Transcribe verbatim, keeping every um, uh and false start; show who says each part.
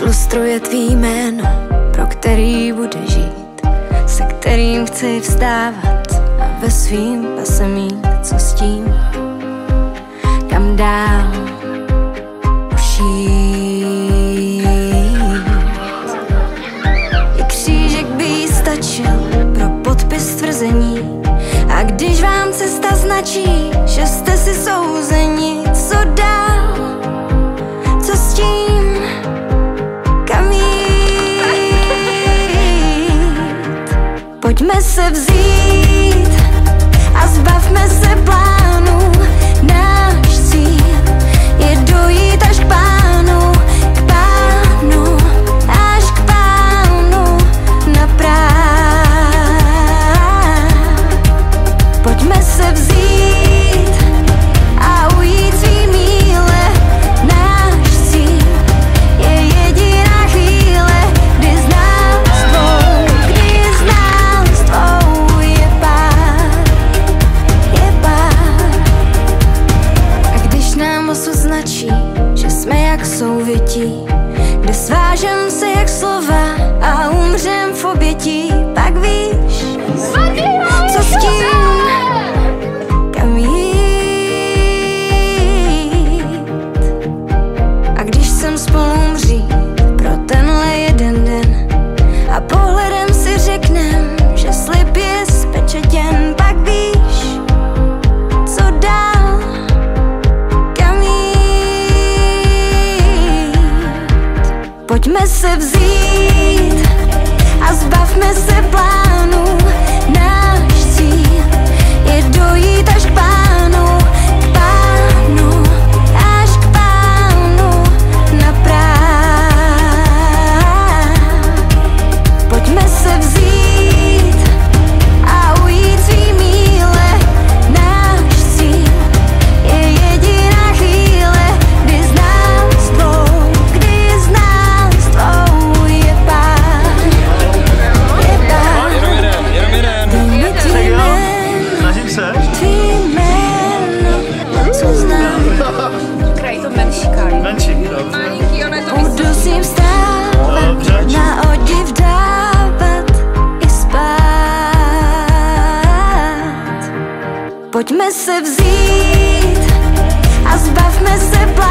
Speaker 1: lustruje tvý jméno, pro který bude žít, se kterým chci vstávat a ve svým pase mít, co s tím, kam dál už jít. I křížek by jí stačil pro podpis tvrzení, a když vám cesta značí, že jste si souzeni, co dál, co s tím, kam jít. Pojďme se vzít a zbavme se plánů. Náš cíl je dojít až k pánu, k pánu, až k pánu na práh. Pojďme se vzít a ujít svý míle. Náš cíl je jediná chvíle, kdy z nás dvou, kdy z nás dvou je pár, je pár. A když nám osud značí, že jsme jak souvětí, kde svážem se jak slova a umřem v obětí, pak víš, co s tím, kam jít. A když jsem spolu umřít pro tenhle jeden den a pohledem si řeknem, že slib je spečetěn, pak víš, co dál, kam jít. Pojďme se vzít a zbavme se plánů. Náš cíl je dojít až k pánu, k pánu, až k pánu na práh. Pojďme se vzít a ujít svý míle. Náš cíl je jediná chvíle, kdy z nás dvou, kdy z nás dvou je pár, je pár. Dej mi tvý jméno, tvý jméno, co znám.
Speaker 2: Kraj to menší, Kájo.
Speaker 3: Menší, dobře.
Speaker 2: Malinký, ono je to
Speaker 1: Budu s ním stávat,
Speaker 3: Dobře.
Speaker 1: na odiv dávat i spát. Pojďme se vzít a zbavme se plánů.